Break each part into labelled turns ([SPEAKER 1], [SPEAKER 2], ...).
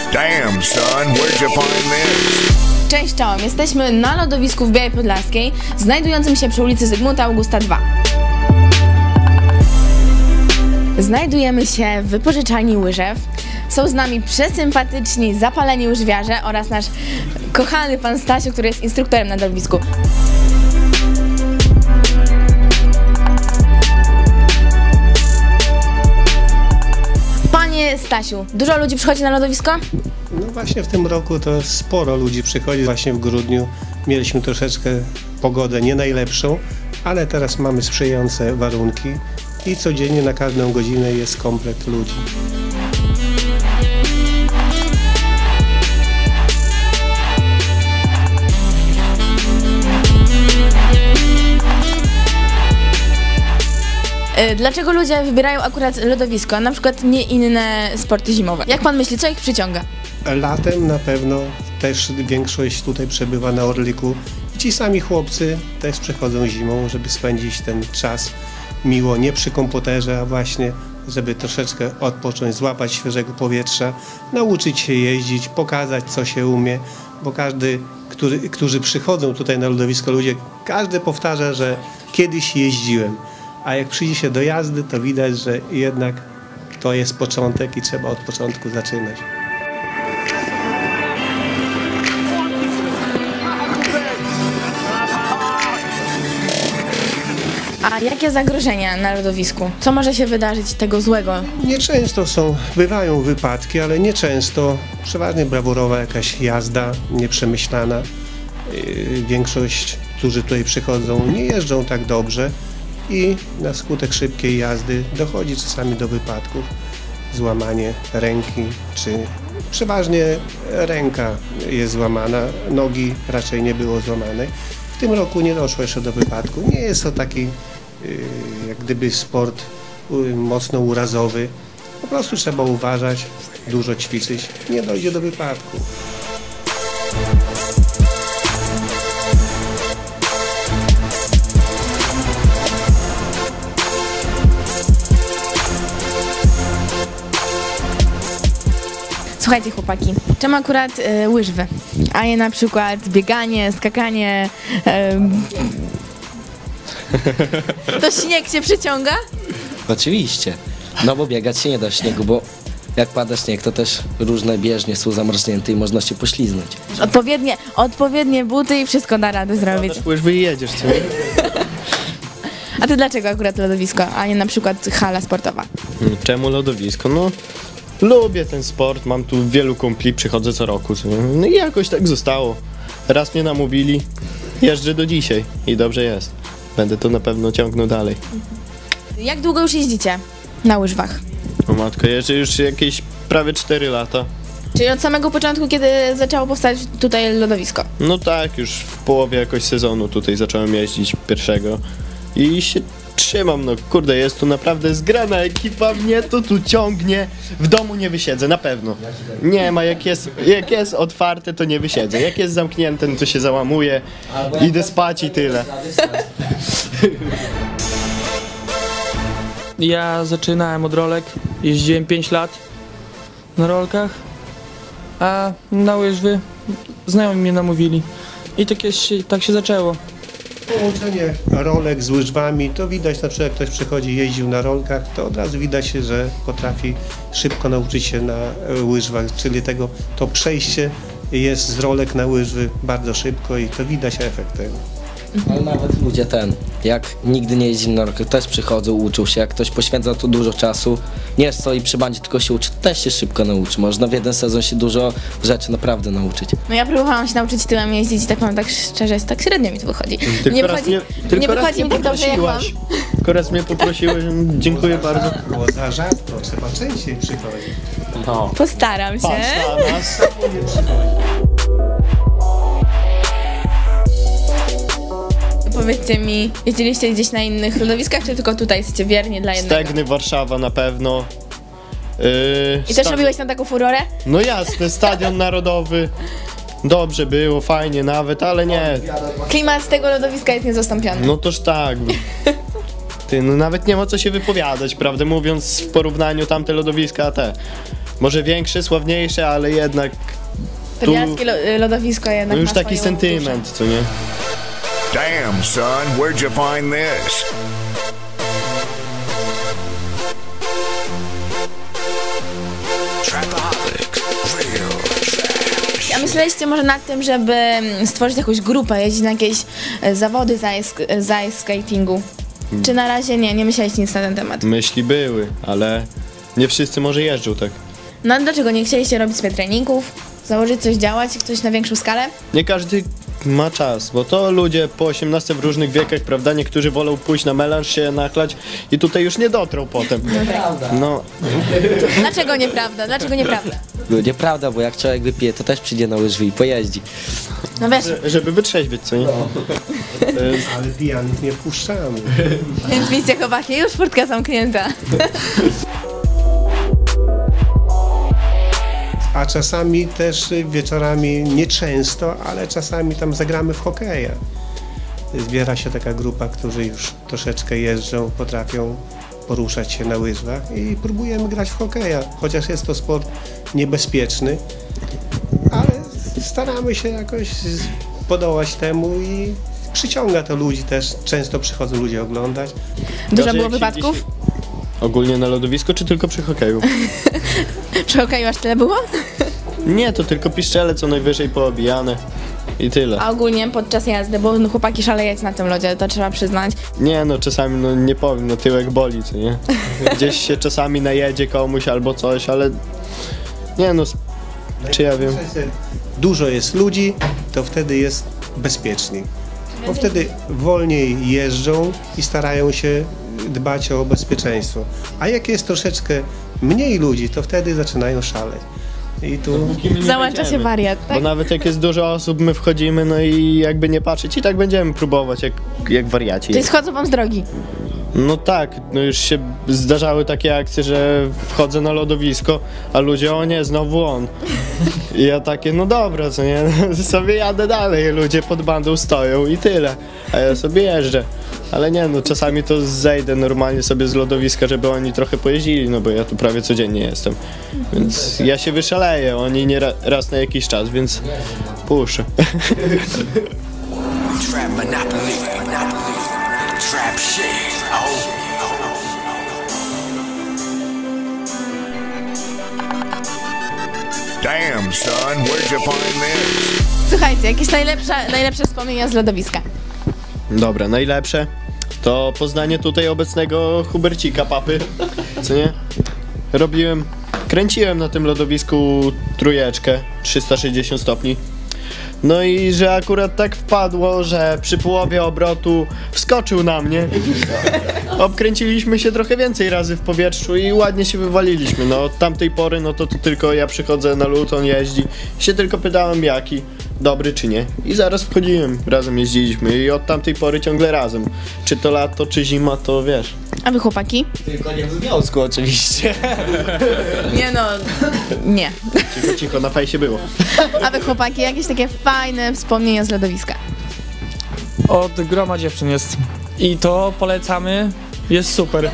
[SPEAKER 1] Damn, son, where'd you find this?
[SPEAKER 2] Cześć, czołem. Jesteśmy na lodowisku w Białej Podlaskiej, znajdującym się przy ulicy Zygmunta Augusta 2. Znajdujemy się w wypożyczalni łyżew. Są z nami przesympatyczni, zapaleni łyżwiarze oraz nasz kochany pan Stasiu, który jest instruktorem na lodowisku. Panie Stasiu, dużo ludzi przychodzi na lodowisko?
[SPEAKER 3] No właśnie w tym roku to sporo ludzi przychodzi. Właśnie w grudniu mieliśmy troszeczkę pogodę nie najlepszą, ale teraz mamy sprzyjające warunki i codziennie na każdą godzinę jest komplet ludzi.
[SPEAKER 2] Dlaczego ludzie wybierają akurat lodowisko, a na przykład nie inne sporty zimowe? Jak pan myśli, co ich przyciąga?
[SPEAKER 3] Latem na pewno też większość tutaj przebywa na Orliku. Ci sami chłopcy też przychodzą zimą, żeby spędzić ten czas miło, nie przy komputerze, a właśnie żeby troszeczkę odpocząć, złapać świeżego powietrza, nauczyć się jeździć, pokazać co się umie, bo którzy przychodzą tutaj na lodowisko, każdy powtarza, że kiedyś jeździłem. A jak przyjdzie się do jazdy, to widać, że jednak to jest początek i trzeba od początku zaczynać.
[SPEAKER 2] A jakie zagrożenia na lodowisku? Co może się wydarzyć tego złego?
[SPEAKER 3] Nieczęsto bywają wypadki, ale nieczęsto. Przeważnie brawurowa jakaś jazda, nieprzemyślana. Większość, którzy tutaj przychodzą, nie jeżdżą tak dobrze. I na skutek szybkiej jazdy dochodzi czasami do wypadków, złamanie ręki, czy przeważnie ręka jest złamana, nogi raczej nie było złamane. W tym roku nie doszło jeszcze do wypadku. Nie jest to taki jak gdyby sport mocno urazowy. Po prostu trzeba uważać, dużo ćwiczyć, nie dojdzie do wypadku.
[SPEAKER 2] Słuchajcie chłopaki, czemu akurat łyżwy, a nie na przykład bieganie, skakanie, To śnieg cię przyciąga?
[SPEAKER 4] Oczywiście, no bo biegać się nie da w śniegu, bo jak pada śnieg, to też różne bieżnie są zamarznięte i można się pośliznąć.
[SPEAKER 2] Odpowiednie buty i wszystko da radę zrobić.
[SPEAKER 5] Łyżwy i jedziesz, co?
[SPEAKER 2] A ty dlaczego akurat lodowisko, a nie na przykład hala sportowa?
[SPEAKER 5] Czemu lodowisko? No, lubię ten sport, mam tu wielu kumpli, przychodzę co roku. No i jakoś tak zostało. Raz mnie namówili, jeżdżę do dzisiaj i dobrze jest. Będę to na pewno ciągnął dalej.
[SPEAKER 2] Jak długo już jeździcie na łyżwach?
[SPEAKER 5] O matko, jeżdżę już jakieś prawie 4 lata.
[SPEAKER 2] Czyli od samego początku, kiedy zaczęło powstać tutaj lodowisko?
[SPEAKER 5] No tak, już w połowie jakoś sezonu tutaj zacząłem jeździć pierwszego i się trzymam, no kurde, jest tu naprawdę zgrana ekipa, mnie to tu ciągnie, w domu nie wysiedzę, na pewno. Nie ma, jak jest otwarte, to nie wysiedzę, jak jest zamknięte, no to się załamuję, idę spać i tyle.
[SPEAKER 6] Ja zaczynałem od rolek, jeździłem 5 lat na rolkach, a na łyżwy znajomi mnie namówili i tak się zaczęło.
[SPEAKER 3] Połączenie rolek z łyżwami, to widać na przykład jak ktoś przychodzi, jeździł na rolkach, to od razu widać się, że potrafi szybko nauczyć się na łyżwach, czyli to przejście jest z rolek na łyżwy bardzo szybko i to widać efekt tego.
[SPEAKER 4] Ale nawet ludzie jak nigdy nie jeździli na rolkach, też przychodzą, uczą się, jak ktoś poświęca tu dużo czasu, nie stoi przy bandzie, tylko się uczy, też się szybko nauczy. Można w jeden sezon się dużo rzeczy naprawdę nauczyć.
[SPEAKER 2] No ja próbowałam się nauczyć tyłem jeździć i tak powiem tak szczerze, tak średnio mi to wychodzi. Nie wychodzi mi tak dobrze jak wam.
[SPEAKER 5] Tylko raz mnie poprosiłeś, dziękuję bardzo.
[SPEAKER 3] Było za rzadko, trzeba częściej przychodzić.
[SPEAKER 5] No.
[SPEAKER 2] Postaram się.
[SPEAKER 5] Patrz na nas.
[SPEAKER 2] Powiedzcie mi, jeździliście gdzieś na innych lodowiskach, czy tylko tutaj jesteście wierni dla jednego?
[SPEAKER 5] Stegny, Warszawa na pewno.
[SPEAKER 2] I też robiłeś tam taką furorę?
[SPEAKER 5] No jasne, Stadion Narodowy. Dobrze było, fajnie nawet, ale nie.
[SPEAKER 2] Klimat tego lodowiska jest niezastąpiony.
[SPEAKER 5] No toż tak. Ty, no nawet nie ma co się wypowiadać, prawdę mówiąc, w porównaniu tamte lodowiska, a te. może większe, sławniejsze, ale jednak
[SPEAKER 2] To bielskie lodowisko jednak
[SPEAKER 5] już
[SPEAKER 2] ma
[SPEAKER 5] taki
[SPEAKER 2] swoją
[SPEAKER 5] sentyment, co nie?
[SPEAKER 1] Damn, son, where'd you find this?
[SPEAKER 2] A myśleliście może nad tym, żeby stworzyć jakąś grupę, jeździć na jakieś zawody z ice skatingu? Czy na razie nie myśleliście nic na ten temat?
[SPEAKER 5] Myśli były, ale nie wszyscy może jeżdżą tak.
[SPEAKER 2] No a dlaczego nie chcieliście robić sobie treningów? Założyć coś, działać, coś na większą skalę?
[SPEAKER 5] Nie każdy ma czas, bo to ludzie po 18 w różnych wiekach, prawda? Niektórzy wolą pójść na melanż, się nachlać i tutaj już nie dotrą potem. No,
[SPEAKER 2] Dlaczego nieprawda? Dlaczego nieprawda?
[SPEAKER 4] No nieprawda, bo jak człowiek wypije, to też przyjdzie na łyżwy i pojeździ.
[SPEAKER 2] No wiesz,
[SPEAKER 5] żeby wytrzeźwieć, co nie?
[SPEAKER 3] Ale pijanych nie wpuszczamy.
[SPEAKER 2] więc widzicie chłopaki, już furtka zamknięta.
[SPEAKER 3] A czasami też wieczorami, nie często, ale czasami tam zagramy w hokeja. Zbiera się taka grupa, którzy już troszeczkę jeżdżą, potrafią poruszać się na łyżwach i próbujemy grać w hokeja. Chociaż jest to sport niebezpieczny, ale staramy się jakoś podołać temu i przyciąga to ludzi też. Często przychodzą ludzie oglądać.
[SPEAKER 2] Dużo
[SPEAKER 5] Gorzej,
[SPEAKER 2] było
[SPEAKER 5] jak się
[SPEAKER 2] wypadków?
[SPEAKER 5] gdzieś- Ogólnie na lodowisku, czy tylko przy hokeju?
[SPEAKER 2] Przy hokeju aż tyle było?
[SPEAKER 5] Nie, to tylko piszczele co najwyżej poobijane i tyle.
[SPEAKER 2] A ogólnie podczas jazdy, bo no, chłopaki szalejecie na tym lodzie, to trzeba przyznać.
[SPEAKER 5] Nie no, czasami no nie powiem, no tyłek boli, co nie? Gdzieś się czasami najedzie komuś albo coś, ale nie no, czy ja wiem.
[SPEAKER 3] Dużo jest ludzi, to wtedy jest bezpieczniej. Bo wtedy wolniej jeżdżą i starają się dbać o bezpieczeństwo. A jak jest troszeczkę mniej ludzi, to wtedy zaczynają szaleć. I tu
[SPEAKER 2] Załącza się wariat,
[SPEAKER 5] Bo
[SPEAKER 2] tak?
[SPEAKER 5] nawet jak jest dużo osób, my wchodzimy, no i jakby nie patrzeć i tak będziemy próbować jak wariaci.
[SPEAKER 2] Czyli schodzą wam z drogi.
[SPEAKER 5] No tak, no już się zdarzały takie akcje, że wchodzę na lodowisko, a ludzie, o nie, znowu on. I ja takie, no dobra, co nie, sobie jadę dalej, ludzie pod bandą stoją i tyle, a ja sobie jeżdżę. Ale nie, no czasami to zejdę normalnie sobie z lodowiska, żeby oni trochę pojeździli, no bo ja tu prawie codziennie jestem. Więc ja się wyszaleję, oni nie raz na jakiś czas, więc puszczę.
[SPEAKER 7] Trap Monopoly, trap shit.
[SPEAKER 1] Damn, son, where'd you find this?
[SPEAKER 2] Słuchajcie, jakieś najlepsze wspomnienia z lodowiska.
[SPEAKER 5] Dobra, najlepsze to poznanie tutaj obecnego Hubercika, papy, co nie? Kręciłem na tym lodowisku trójeczkę, 360 stopni. No i że akurat tak wpadło, że przy połowie obrotu wskoczył na mnie. Obkręciliśmy się trochę więcej razy w powietrzu i ładnie się wywaliliśmy. No od tamtej pory, no to tylko ja przychodzę na lód, on jeździ. Się tylko pytałem jaki, dobry czy nie. I zaraz wchodziłem, razem jeździliśmy i od tamtej pory ciągle razem. Czy to lato, czy zima, to wiesz.
[SPEAKER 2] A wy chłopaki?
[SPEAKER 4] Tylko nie w związku oczywiście.
[SPEAKER 2] Nie no, nie.
[SPEAKER 5] Cicho, na fejsie było.
[SPEAKER 2] A wy chłopaki, jakieś takie fajne wspomnienia z lodowiska?
[SPEAKER 6] Od groma dziewczyn jest. I to polecamy, jest super.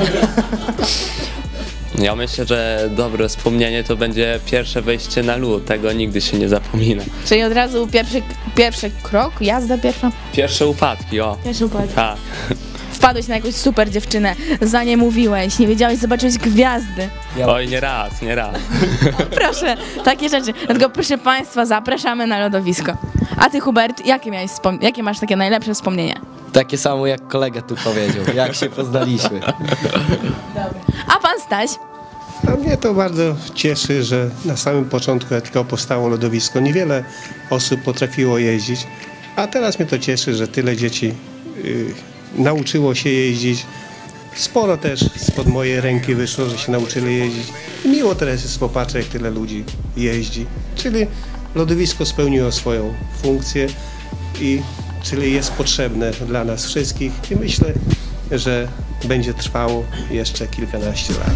[SPEAKER 8] Ja myślę, że dobre wspomnienie to będzie pierwsze wejście na lód, tego nigdy się nie zapomina.
[SPEAKER 2] Czyli od razu pierwszy krok, jazda pierwsza?
[SPEAKER 8] Pierwsze upadki, o.
[SPEAKER 2] Pierwszy układ.
[SPEAKER 8] Tak.
[SPEAKER 2] Wpadłeś na jakąś super dziewczynę, za nie mówiłeś, nie wiedziałeś, zobaczyłeś gwiazdy.
[SPEAKER 8] Oj, nie raz.
[SPEAKER 2] Proszę, takie rzeczy. Dlatego proszę Państwa, zapraszamy na lodowisko. A Ty, Hubert, jakie masz takie najlepsze wspomnienia?
[SPEAKER 4] Takie samo jak kolega tu powiedział, jak się poznaliśmy.
[SPEAKER 2] A Pan Staś?
[SPEAKER 3] A mnie to bardzo cieszy, że na samym początku, jak tylko powstało lodowisko, niewiele osób potrafiło jeździć, a teraz mnie to cieszy, że tyle dzieci nauczyło się jeździć. Sporo też spod mojej ręki wyszło, że się nauczyli jeździć. Miło teraz jest popatrzeć, jak tyle ludzi jeździ. Czyli lodowisko spełniło swoją funkcję czyli jest potrzebne dla nas wszystkich i myślę, że będzie trwało jeszcze kilkanaście lat.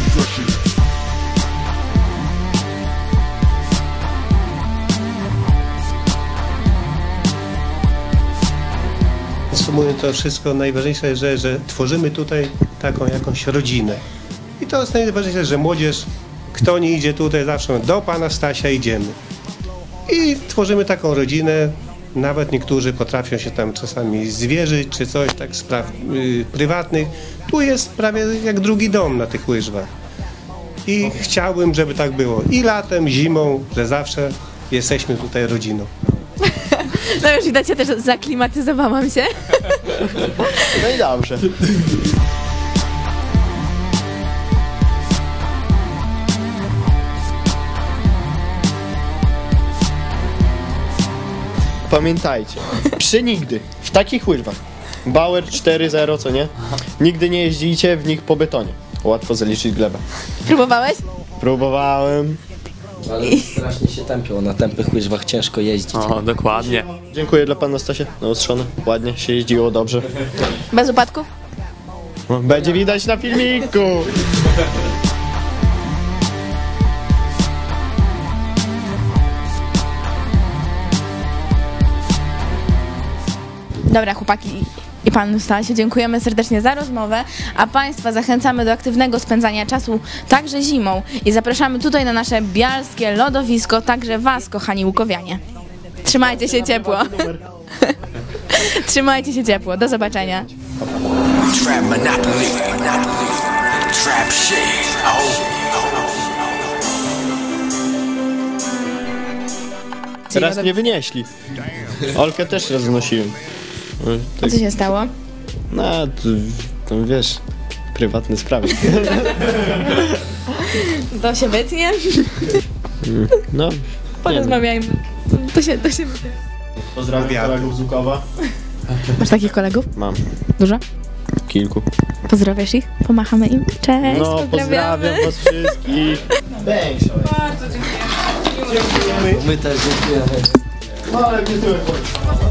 [SPEAKER 3] Podsumując to wszystko, najważniejsze jest, że tworzymy tutaj taką jakąś rodzinę. I to jest najważniejsze, że młodzież Kto nie idzie tutaj, zawsze do pana Stasia idziemy. I tworzymy taką rodzinę. Nawet niektórzy potrafią się tam czasami zwierzyć, czy coś, tak spraw prywatnych. Tu jest prawie jak drugi dom na tych łyżwach. I chciałbym, żeby tak było i latem, zimą, że zawsze jesteśmy tutaj rodziną.
[SPEAKER 2] No już widać, ja też zaklimatyzowałam się.
[SPEAKER 5] No i dobrze. Pamiętajcie, przy nigdy, w takich łyżwach, Bauer 4.0, co nie? Nigdy nie jeździcie w nich po betonie. Łatwo zaliczyć glebę.
[SPEAKER 2] Próbowałeś?
[SPEAKER 5] Próbowałem.
[SPEAKER 4] Ale strasznie się tępią, na tępych łyżwach ciężko jeździć.
[SPEAKER 8] O, dokładnie.
[SPEAKER 5] Dziękuję dla pana Stasia. Naostrzone. Ładnie się jeździło, dobrze.
[SPEAKER 2] Bez upadków?
[SPEAKER 5] Będzie widać na filmiku.
[SPEAKER 2] Dobra, chłopaki i panu Stasiu, dziękujemy serdecznie za rozmowę, a państwa zachęcamy do aktywnego spędzania czasu także zimą i zapraszamy tutaj na nasze bialskie lodowisko, także was, kochani łukowianie. Trzymajcie się ciepło. Trzymajcie się ciepło, do zobaczenia.
[SPEAKER 7] Trap Monopoly. Trap shit.
[SPEAKER 5] Teraz mnie wynieśli. Olkę też raz znosiłem.
[SPEAKER 2] A co się stało?
[SPEAKER 5] No, to wiesz, prywatne sprawy.
[SPEAKER 2] To się wytnie?
[SPEAKER 5] No,
[SPEAKER 2] Porozmawiajmy. To się wytnie.
[SPEAKER 5] pozdrawiam kolegów z Łukowa.
[SPEAKER 2] Masz takich kolegów?
[SPEAKER 5] Mam
[SPEAKER 2] Dużo?
[SPEAKER 5] kilku.
[SPEAKER 2] Pozdrawiasz ich? Pomachamy im? Cześć,
[SPEAKER 5] No,
[SPEAKER 2] pozdrawiamy.
[SPEAKER 5] pozdrawiam was wszystkich.
[SPEAKER 4] My też dziękujemy.
[SPEAKER 5] Ale mnie tu